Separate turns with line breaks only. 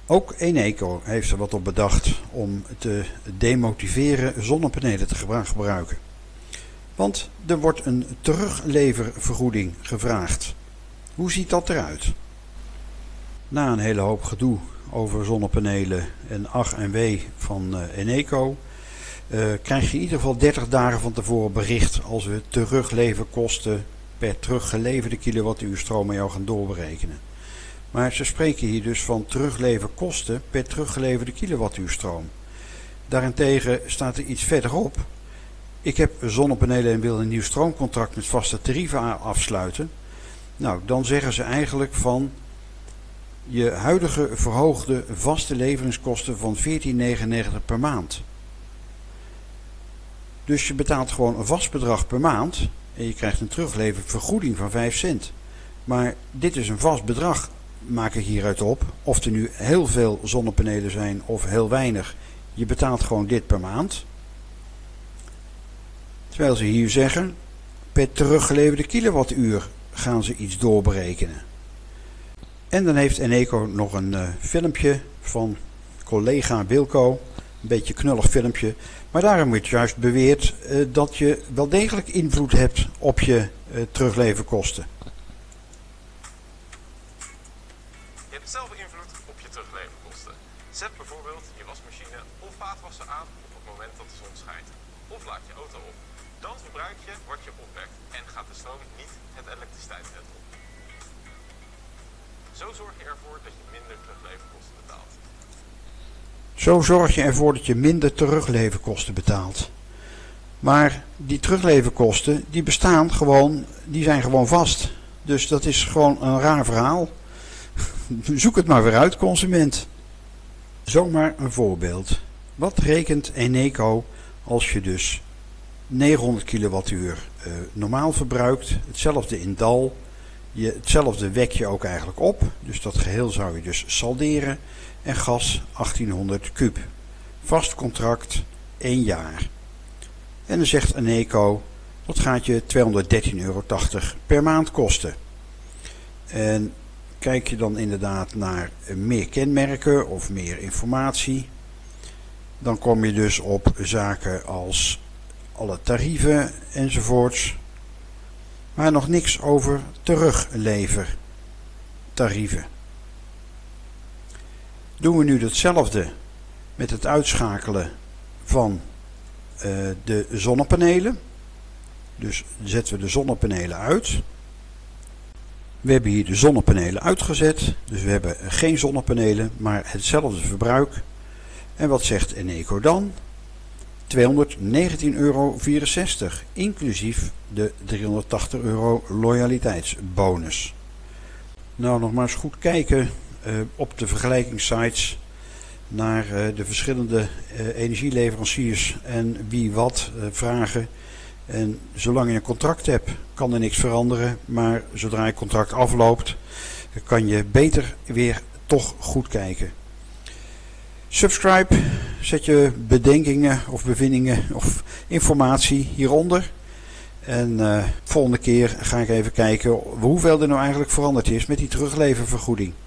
Ook Eneco heeft er wat op bedacht om te demotiveren zonnepanelen te gebruiken. Want er wordt een terugleververgoeding gevraagd. Hoe ziet dat eruit? Na een hele hoop gedoe over zonnepanelen en ach en wee van Eneco krijg je in ieder geval 30 dagen van tevoren bericht als we terugleverkosten per teruggeleverde kilowattuur stroom aan jou gaan doorberekenen. Maar ze spreken hier dus van terugleverkosten per teruggeleverde kilowattuur stroom. Daarentegen staat er iets verderop. Ik heb zonnepanelen en wil een nieuw stroomcontract met vaste tarieven afsluiten. Nou, dan zeggen ze eigenlijk van je huidige verhoogde vaste leveringskosten van 14,99 per maand. Dus je betaalt gewoon een vast bedrag per maand en je krijgt een terugleververgoeding van 5 cent. Maar dit is een vast bedrag, maak ik hieruit op. Of er nu heel veel zonnepanelen zijn of heel weinig. Je betaalt gewoon dit per maand. Terwijl ze hier zeggen, per teruggeleverde kilowattuur gaan ze iets doorberekenen. En dan heeft Eneco nog een filmpje van collega Wilco. Een beetje knullig filmpje. Maar daarom wordt juist beweerd dat je wel degelijk invloed hebt op je terugleverkosten.
Je hebt zelf invloed op je terugleverkosten. Zet bijvoorbeeld je wasmachine of vaatwasser aan op het moment dat de zon schijnt. Of laat je auto op. Dan verbruik je wat je opwekt en gaat de stroom niet het elektriciteitsnet op. Zo zorg je ervoor dat je minder terugleverkosten betaalt.
Zo zorg je ervoor dat je minder terugleverkosten betaalt. Maar die terugleverkosten die bestaan gewoon, die zijn gewoon vast. Dus dat is gewoon een raar verhaal. Zoek het maar weer uit, consument. Zomaar een voorbeeld. Wat rekent Eneco als je dus 900 kilowattuur normaal verbruikt, hetzelfde in dal, hetzelfde wek je ook eigenlijk op, dus dat geheel zou je dus salderen, en gas 1800 kub. Vast contract 1 jaar. En dan zegt Eneco, dat gaat je €213,80 per maand kosten. En kijk je dan inderdaad naar meer kenmerken of meer informatie, dan kom je dus op zaken als alle tarieven enzovoorts. Maar nog niks over teruglevertarieven. Doen we nu hetzelfde met het uitschakelen van de zonnepanelen. Dus zetten we de zonnepanelen uit. We hebben hier de zonnepanelen uitgezet. Dus we hebben geen zonnepanelen, maar hetzelfde verbruik. En wat zegt Eneco dan? €219,64, inclusief de €380 loyaliteitsbonus. Nou, nog maar eens goed kijken op de vergelijkingssites naar de verschillende energieleveranciers en wie wat vragen. En zolang je een contract hebt, kan er niks veranderen. Maar zodra je contract afloopt, kan je beter weer toch goed kijken. Subscribe, zet je bedenkingen of bevindingen of informatie hieronder. En volgende keer ga ik even kijken hoeveel er nou eigenlijk veranderd is met die terugleververgoeding.